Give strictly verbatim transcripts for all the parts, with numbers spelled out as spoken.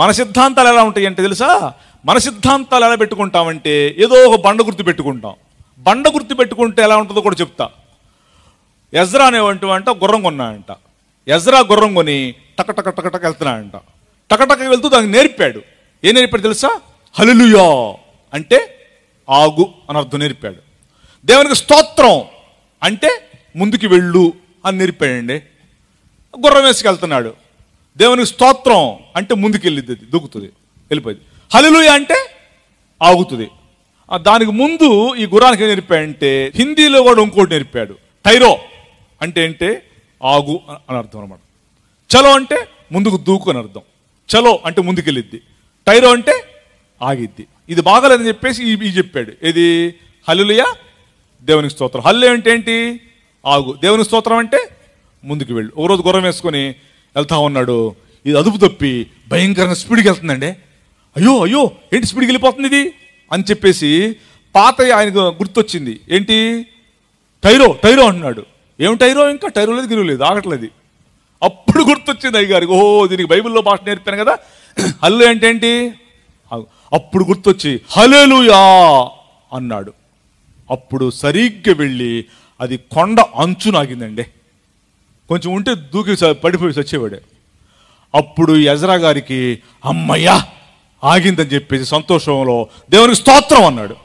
మన సిద్ధాంతాలు ఎలా ఉంటాయి అంటే తెలుసా, మన సిద్ధాంతాలు ఎలా పెట్టుకుంటామంటే ఏదో ఒక బండ గుర్తు పెట్టుకుంటాం. బండ గుర్తు పెట్టుకుంటే ఎలా ఉంటుందో కూడా చెప్తా. ఎజ్రా అనేవంటి అంట గుర్రం కొన్నాడంట. ఎజ్రా గుర్రం కొని టక టక టక టక వెళ్తున్నాడంట. టకటక వెళ్తూ దానికి నేర్పాడు. ఏం నేర్పాడు తెలుసా? హల్లెలూయా అంటే ఆగు అని అర్థం నేర్పాడు. దేవునికి స్తోత్రం అంటే ముందుకు వెళ్ళు అని నేర్పాడండి. గుర్రం వేసుకెళ్తున్నాడు. దేవునికి స్తోత్రం అంటే ముందుకు వెళ్ళిద్ది, దూకుతుంది, వెళ్ళిపోయింది. హల్లెలూయా అంటే ఆగుతుంది. దానికి ముందు ఈ గుర్రానికి ఏం నేర్పాడంటే హిందీలో కూడా ఇంకోటి నేర్పాడు. టైరో అంటే ఏంటే ఆగు అని అర్థం అనమాట. చలో అంటే ముందుకు దూకు అని అర్థం. చలో అంటే ముందుకెళ్ళిద్ది, టైరో అంటే ఆగిద్ది. ఇది బాగాలేదని చెప్పేసి ఈ చెప్పాడు. ఇది హల్లెలూయా దేవునికి స్తోత్రం. హల్లే అంటే ఏంటి? ఆగు. దేవునికి స్తోత్రం అంటే ముందుకు వెళ్ళు. ఒక రోజు గుర్రం వేసుకొని వెళ్తా ఉన్నాడు. ఇది అదుపు తప్పి భయంకరంగా స్పీడ్కి వెళ్తుందండి. అయ్యో అయ్యో ఏంటి స్పీడ్కి వెళ్ళిపోతుంది ఇది అని చెప్పేసి పాత ఆయనకు గుర్తొచ్చింది. ఏంటి? టైరో టైరో అంటున్నాడు. ఏం టైరో? ఇంకా టైరో లేదు, గిరువు లేదు, ఆగట్లేదు. అప్పుడు గుర్తొచ్చింది అయ్యగారికి, ఓహో దీనికి బైబిల్లో భాష నేర్పాను కదా, హల్లు అంటే ఏంటి? అప్పుడు గుర్తొచ్చి హల్లెలూయా అన్నాడు. అప్పుడు సరిగ్గా వెళ్ళి అది కొండ అంచున ఆగిందండి. కొంచెం ఉంటే దూకి పడిపోయి చచ్చేవాడే. అప్పుడు ఎజ్రా గారికి అమ్మయ్యా ఆగిందని చెప్పేసి సంతోషంలో దేవునికి స్తోత్రం అన్నాడు.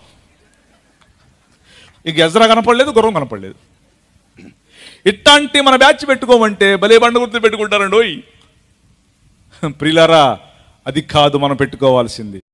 ఇంక ఎజ్రా కనపడలేదు, గుర్రం కనపడలేదు. ఇట్లాంటి మన బ్యాచ్ పెట్టుకోమంటే భలే బండ గుర్తు పెట్టుకుంటారండి. ప్రియులారా, అది కాదు మనం పెట్టుకోవాల్సింది.